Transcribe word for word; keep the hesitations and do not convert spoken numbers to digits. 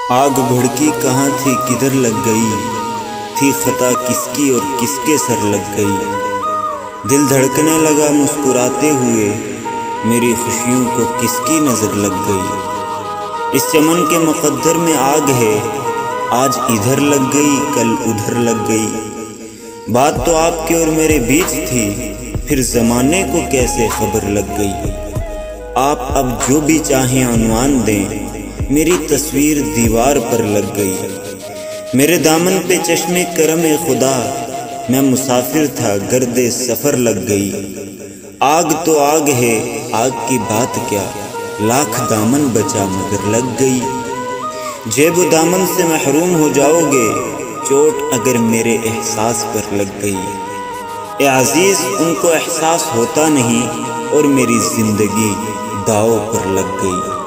آگ بھڑکی کہاں تھی کدھر لگ گئی، تھی خطا کس کی اور کس کے سر لگ گئی۔ دل دھڑکنے لگا مسکراتے ہوئے، میری خوشیوں کو کس کی نظر لگ گئی۔ اس چمن کے مقدر میں آگ ہے، آج ادھر لگ گئی کل ادھر لگ گئی۔ بات تو آپ کے اور میرے بیچ تھی، پھر زمانے کو کیسے خبر لگ گئی۔ آپ اب جو بھی چاہیں عنوان دیں، میری تصویر دیوار پر لگ گئی۔ میرے دامن پہ چشمے کرم خدا، میں مسافر تھا گرد سفر لگ گئی۔ آگ تو آگ ہے، آگ کی بات کیا، لاکھ دامن بچا مگر لگ گئی۔ جیب و دامن سے محروم ہو جاؤ گے، چوٹ اگر میرے احساس پر لگ گئی۔ اے عزیز ان کو احساس ہوتا نہیں، اور میری زندگی داؤ پر لگ گئی۔